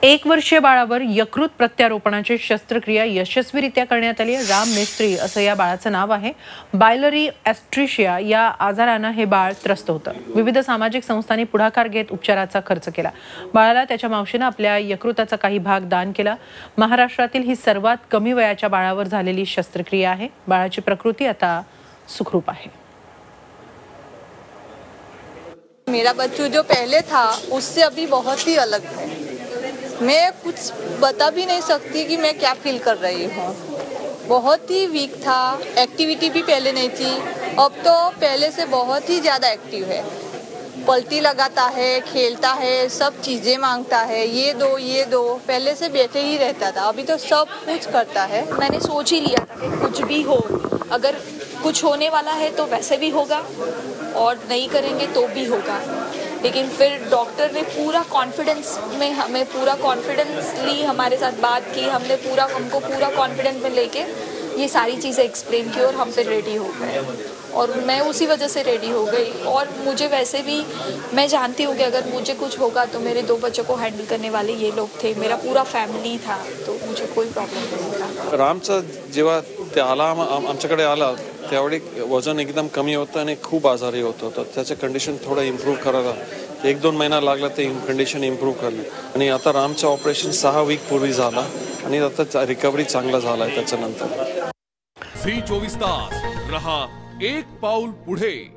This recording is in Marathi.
1 वर्षीय बाळावर यकृत प्रत्यारोपणाची शस्त्रक्रिया यशस्वीरित्या करण्यात आली. राम मिस्त्री असं या बाळाचं नाव आहे. बायलरी एस्ट्रिशिया या आजारानं हे बाळ त्रस्त होतं. विविध सामाजिक संस्थांनी पुढाकार घेत उपचाराचा खर्च केला. बाळाला त्याच्या मावशीनं आपल्या यकृताचा काही भाग दान केला. महाराष्ट्रातील ही सर्वात कमी वयाच्या बाळावर झालेली शस्त्रक्रिया आहे. बाळाची प्रकृती आता सुखरूप आहे. मेरा बच्चू जो पहले था उससे अभी बहुत ही अलग है. मैं कुछ बता भी नहीं सकती कि मैं क्या फील कर रही हूँ. बहुत ही वीक था, एक्टिविटी भी पहले नहीं थी. अब तो पहले से बहुत ही ज़्यादा एक्टिव है. पलटी लगाता है, खेलता है, सब चीज़ें मांगता है, ये दो. पहले से बैठे ही रहता था, अभी तो सब कुछ करता है. मैंने सोच ही लिया था कि कुछ भी हो, अगर कुछ होने वाला है तो वैसे भी होगा और नहीं करेंगे तो भी होगा. लेकिन फिर डॉक्टर ने पूरा कॉन्फिडेंस में हमें पूरा कॉन्फिडेंसली हमारे साथ बात की. हमने हमको पूरा कॉन्फिडेंस में लेके ये सारी चीज़ें एक्सप्लेन की और हम फिर रेडी हो गए. और मैं उसी वजह से रेडी हो गई. और मुझे वैसे भी मैं जानती हूँ कि अगर मुझे कुछ होगा तो मेरे 2 बच्चों को हैंडल करने वाले ये लोग थे, मेरा पूरा फॅमिली था, तो मुझे कोई प्रॉब्लेम नहीं था. रामचा जेव्हा ते आला आमच्याकडे आला त्यावेळी वजन एकदम कमी होतं आणि खूप आजारी होतं. तर त्याचं कंडिशन थोडं इम्प्रूव्ह करायला 1-2 महिना लागला ते कंडिशन इम्प्रूव्ह करणे. आणि आता रामचं ऑपरेशन 6 वीक पूर्वी झाला आणि आता रिकव्हरी चांगला झाला आहे त्याच्यानंतर. झी 24 तास रहा एक पाऊल पुढे.